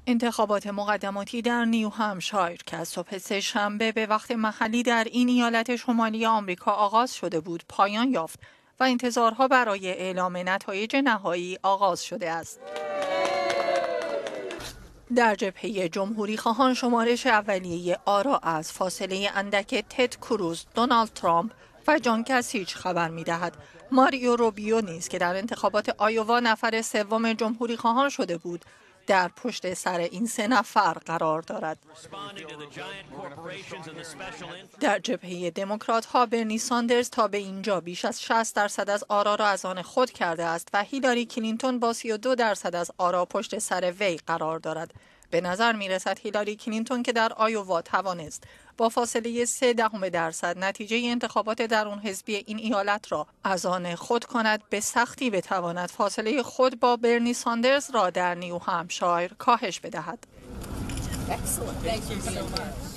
انتخابات مقدماتی در نیو همشایر که از صبح سه‌شنبه به وقت محلی در این ایالت شمالی آمریکا آغاز شده بود پایان یافت و انتظارها برای اعلام نتایج نهایی آغاز شده است. در جبهه جمهوری خواهان شمارش اولیه آرا از فاصله اندک تد کروز، دونالد ترامپ و جان کاسیچ خبر می‌دهد. ماریو روبیو نیز که در انتخابات آیووا نفر سوم جمهوری خواهان شده بود، در پشت سر این سه نفر قرار دارد. در جبهه دموکرات ها برنی ساندرز تا به اینجا بیش از 60% از آرا را از آن خود کرده است و هیلاری کلینتون با 32% از آرا پشت سر وی قرار دارد. به نظر می رسد هیلاری کلینتون که در آیووا توانست با فاصله 0.3% نتیجه انتخابات درون حزبی این ایالت را از آن خود کند، به سختی بتواند فاصله خود با برنی ساندرز را در نیو همشایر کاهش بدهد.